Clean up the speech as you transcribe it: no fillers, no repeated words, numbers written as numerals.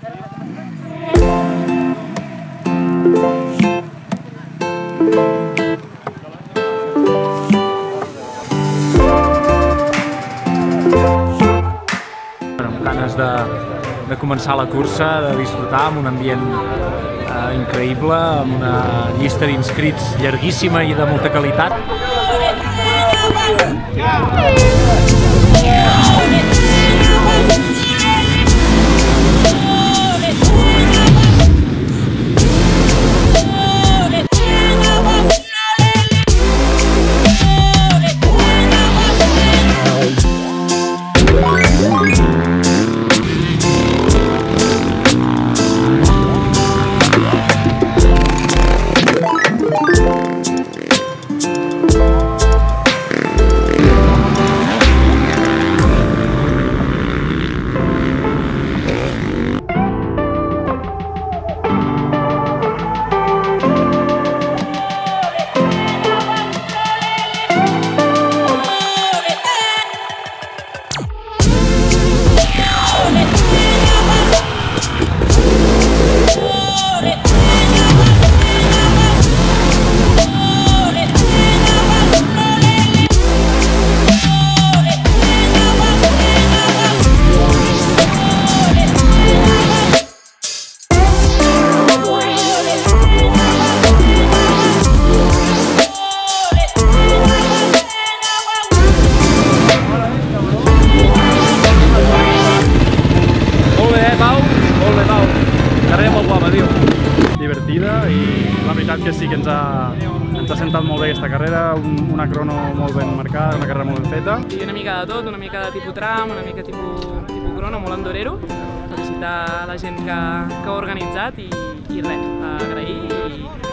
Amb ganes de començar la cursa, de disfrutar amb un ambient increïble, amb una llista d'inscrits llarguíssima i de molta qualitat. Divertida i la veritat que sí que ens ha sentat molt bé aquesta carrera, una crono molt ben marcada, una carrera molt ben feta. I una mica de tot, una mica de tipus tram, una mica tipus crono, molt endorero. Felicitar la gent que ho ha organitzat i res, agrair i